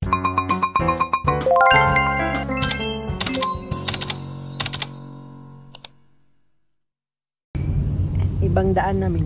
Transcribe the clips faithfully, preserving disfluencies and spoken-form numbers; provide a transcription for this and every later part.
Ibang daan namin.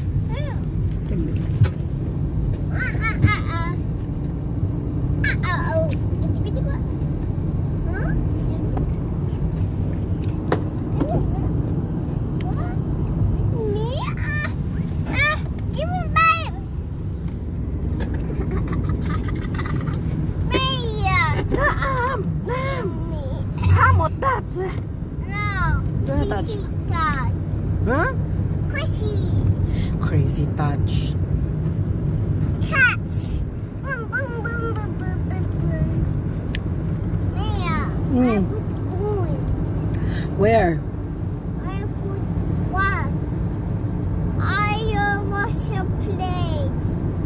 Huh? Crazy. Crazy touch. Catch. Boom, boom, boom, boom, boom, boom, boom. Maya, Mm. I put wood. Where? I put what? I uh, wash a plate.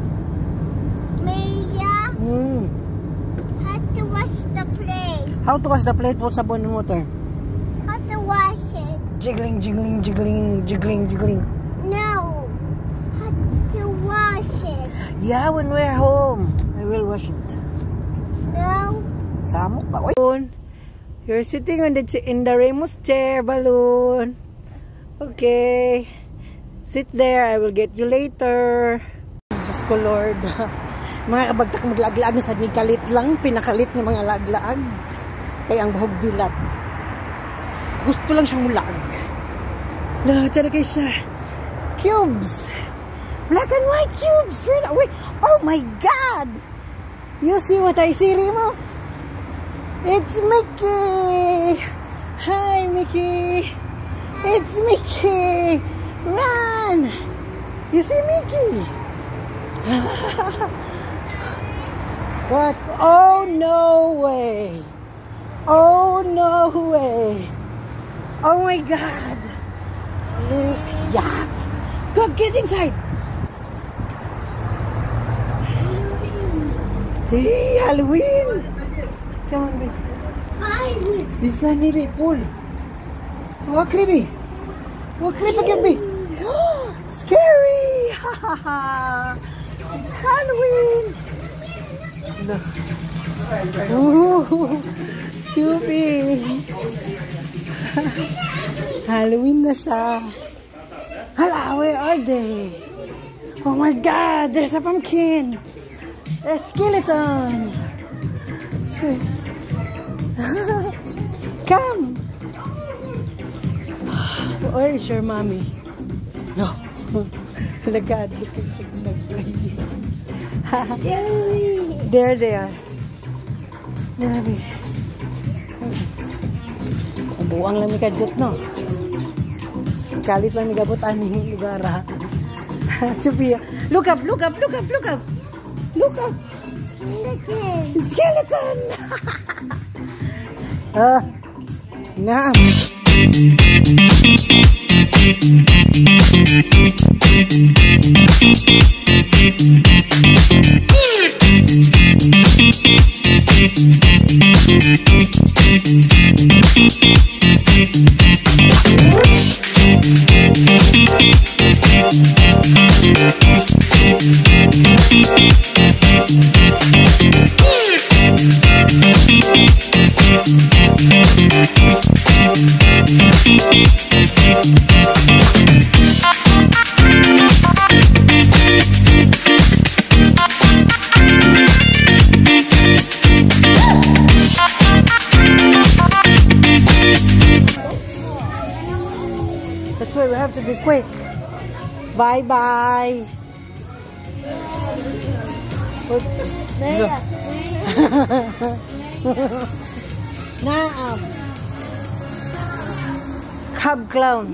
Maya, Mm. how to wash the plate? How to wash the plate? Put sabon and water. How to wash it? Jiggling, jiggling, jiggling, jiggling, jiggling. No. How to wash it? Yeah, when we're home, I will wash it. No. Samok ba? Balloon. You're sitting on the in the Remus chair, Balloon. Okay. Sit there. I will get you later. Diyos ko, Lord. Mga kabagtak maglaag-laag na sabi kalit lang. Pinakalit ng mga laag-laag. Kaya ang bahog bilat. Gusto lang siyang mulag. Lahat siya na kayo siya. Cubes. Black and white cubes. Wait. Oh my God. You see what I see, Remo? It's Mickey. Hi, Mickey. It's Mickey. Run. You see Mickey? What? Oh, no way. Oh, no way. Oh my God! Yuck! Go get inside! Hey, Halloween! Come on, baby. Halloween. This is a baby pool. Walk, baby. Walk, baby. Scary! Ha ha ha! It's Halloween! No. Ooh, Chubby! Halloween na siya. Hala, where are they? Oh my God, there's a pumpkin. A skeleton. Come. Where is your mommy? No. Lagad. There they are. There they are. Buang lang ni kajot, no? Kalit lang ni gabutan ni lugar, ha? Sophia, look up, look up, look up, look up! Look up! Skeleton! Skeleton! Ah, naam! That's why we have to be quick. Bye bye. Naam. Cub clown.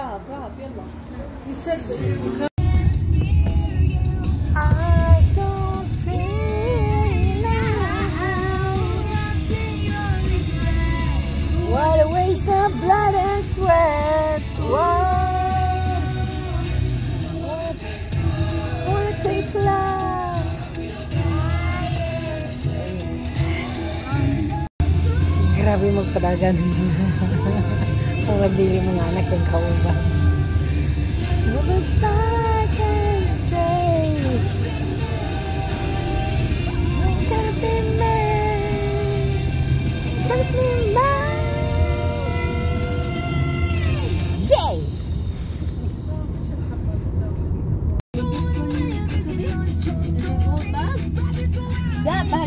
I don't feel now. What a waste of blood and sweat. What? What it takes love. Grabe magpadagan. Ang magdili mga anak yung kauban. What I can say, I'm gonna be mad.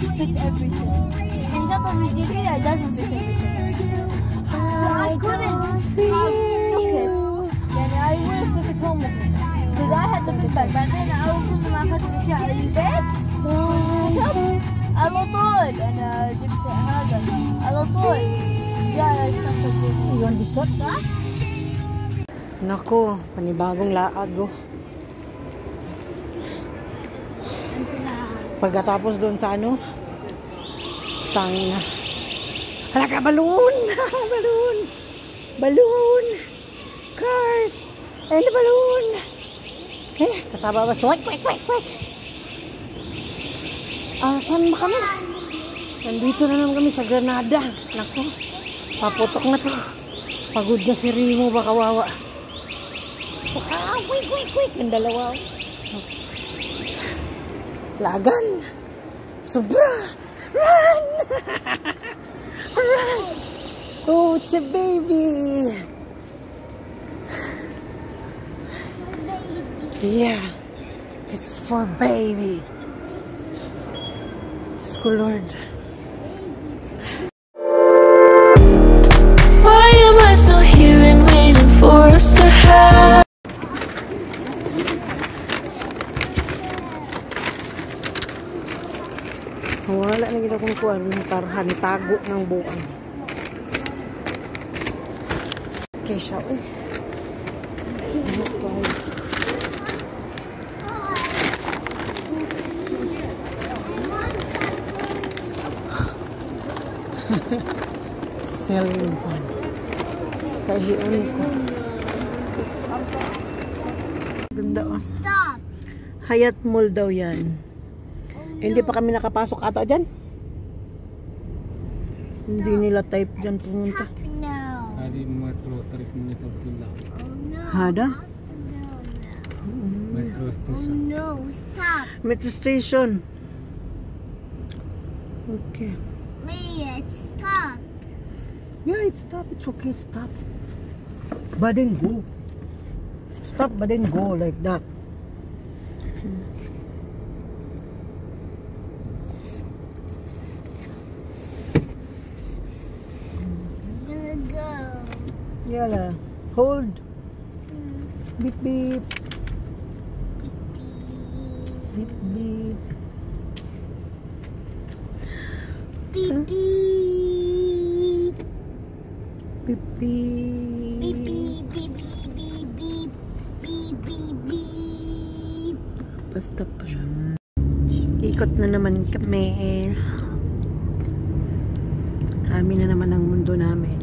fit everything. He said that he did it, it doesn't fit everything. So I couldn't have took it. يعني I would have took it home with me. Because I had to fit back. بعدين أول كل ما أخذت الأشياء البيت على طول أنا جبت هذا على طول جاء الشنطة دي. Yun, biskot? صح؟ Nako, panibagong laag oh. Pagkatapos doon sa ano, tangina. Hala ka, balloon! Balloon! Balloon! Cars! Ayun na balloon! Eh, kasama ba? Wait, wait, wait, wait! Ah, saan ba kami? Nandito na naman kami sa Granada. Nako, paputok na to. Pagod na si Rimo, ba kawawa. Ah, wait, wait, wait! Ang dalawa. Lagan! Sobra! Run! Run! Oh, it's a baby! Yeah, it's for baby. Diyos ko, Lord. Why am I still here and waiting for us to have? Wala na gina kong kuwan, tarhan, tago ng buwan. Okay, siya, eh. Ano pa? Selling fan. Kahiyan ko. Ganda, oh. Stop. Hyatt Mall daw yan. Eh, hindi pa kami nakapasok ata dyan. Hindi nila type dyan pumunta. No. Hari metro tarik metro tila. Oh no. Hada? No, no. Metro Oh station. no. Stop. Metro station. Okay. Wait. Stop. Yeah, it's stop. It's okay. Stop. But then go. Stop, but then go like that. Yala. Hold. Beep beep. Beep beep. Beep beep. Beep beep. Beep beep beep beep beep beep beep beep beep. Basta pa siya. Ikot na naman kami. Amin na naman ang mundo namin.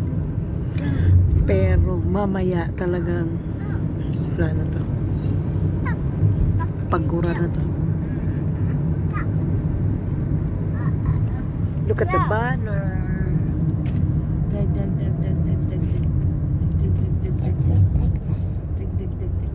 Pero mamaya talagang wala na to. Pagura na to. Look at the banner. Dag dag dag dag dag dag dag. Dag dag dag dag dag. Dag dag dag dag.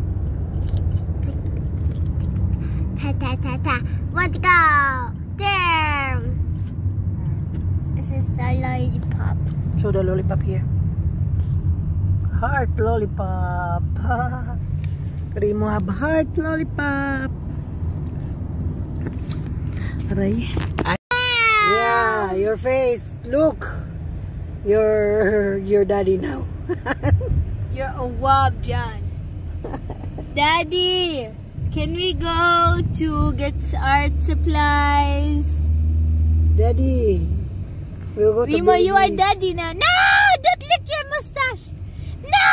Ta ta ta ta. Let's go. There. This is the lollipop. Show the lollipop here. Heart lollipop. Rimo have heart lollipop. Aray. Yeah, your face. Look. You're your daddy now. You're a wob, John. Daddy, can we go to get art supplies? Daddy. We'll go to Rimo, you are Bailey's. daddy now. No! Don't lick your mustache! No!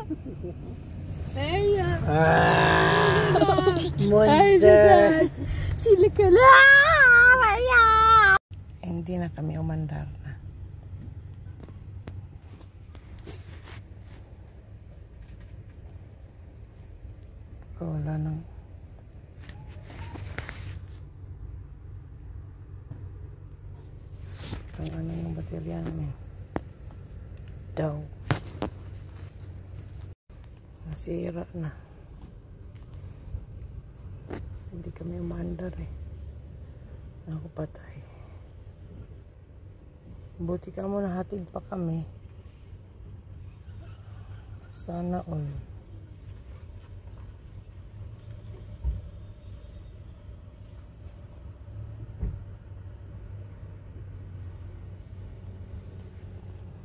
There you are. Ah, monster. Chili ka lang! Hindi na kami umandar na. Wala nang ang ano yung baterya namin daw nasira na, hindi kami umandar eh. Ako patay. Buti ka mo, nahatid pa kami. Sana all.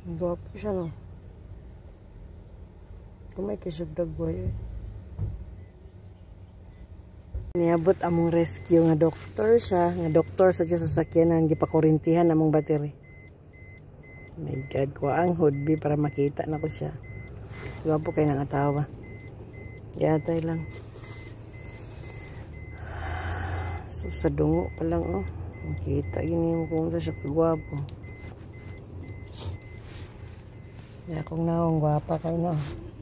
Gwapo siya, no? Kumay kisab dagway, eh. Niabot among rescue nga doktor siya. Nga doktor sa siya sa sakyanan. Gipakurintihan among battery. My God, ko ang hoodby para makita na ko siya. Gwapo kayo ng atawa. Yatay lang. So, sa dungo pa lang, oh. Makita yun mo kung sa siya kagwapo. Kaya kung naong gwapa kayo, no?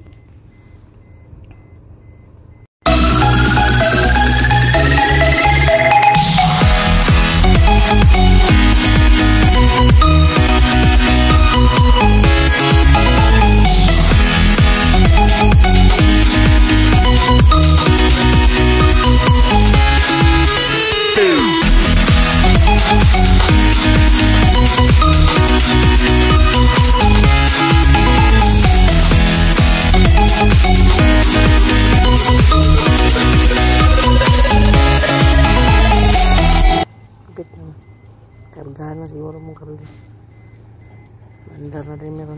Kargahan na siguro mong karli. Mandar na rin meron.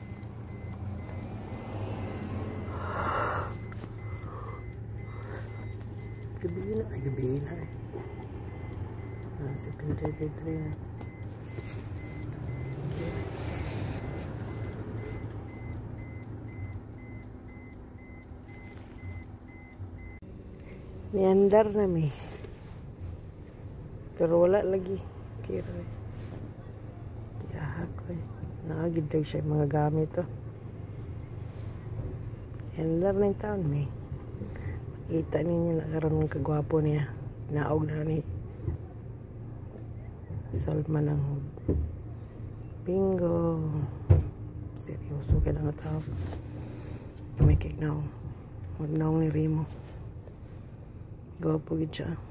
Gabi na. Ay, gabi na eh. Ah, seven thirty-three na. Niandar na mi. Pero wala lagi. Kira eh. Yahak eh. Nakagid tayo siya mga gamit to. Niandar na yung taon mi. Makita ninyo na karoon ng kagwapo niya. Naog na ni Salma ng bingo. Seryoso ka na nga tao. May kiknaw. Magnaong ni Rimo. Gwapo gid siya.